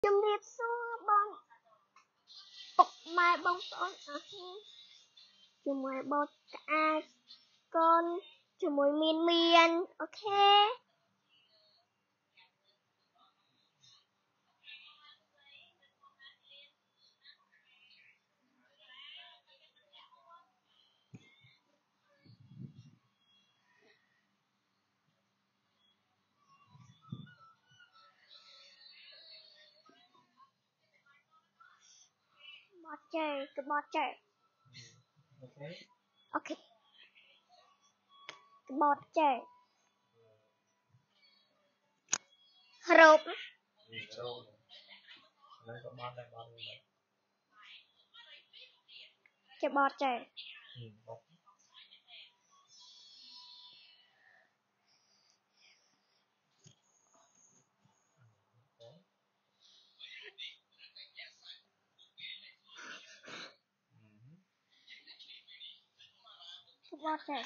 Chùm điệp xua bông bọc mai bông con chùm mai bông cả con chùm mùi miên miên ok bọt trời cái bọt trời ok cái bọt trời rộp cái bọt trời cái bọt trời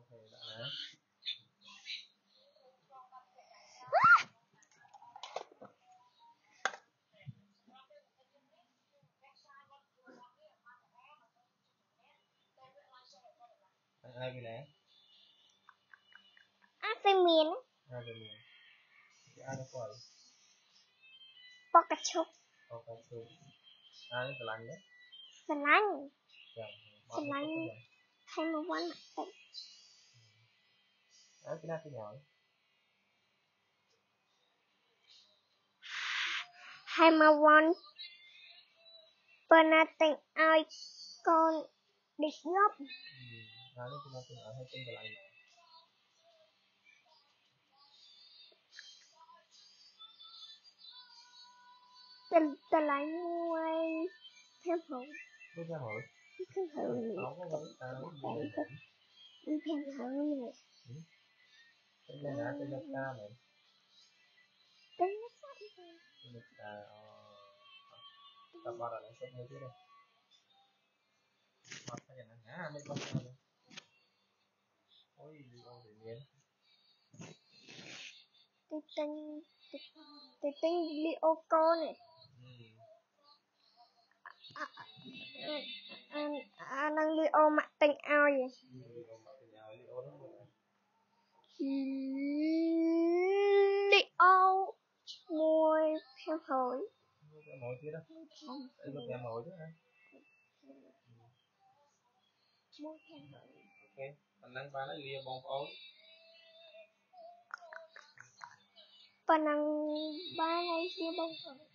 Ai cái này? Srey Mean Ai nó coi? Pikachu Ai cái lạnh đấy? Srey hay mà quán mặt tịnh Ai cái nào cái nhỏ? hay mà quán bên tịnh ai con địch gốc Ai cái nào cái nhỏ hay cái lạnh? ta lại nguôi thêm hữu Biết ra rồi. thêm hữu Không có vấn đề. thêm hữu này Cái này là cái nước ta này. cái nó sẵn Cái nước ta tập vào là nó sống như thế này. Mặt cái này nó mấy con này. Ôi đi đâu thì miên. tôi tính Leo con này đang Leo mặt tình ao vậy Leo môi theo hồi cái mồi kia đó. Đây có cái mồi đó hả? môi theo hồi Ok, mình đang bán nó gì bông ối. và năng ba này kia bông hồi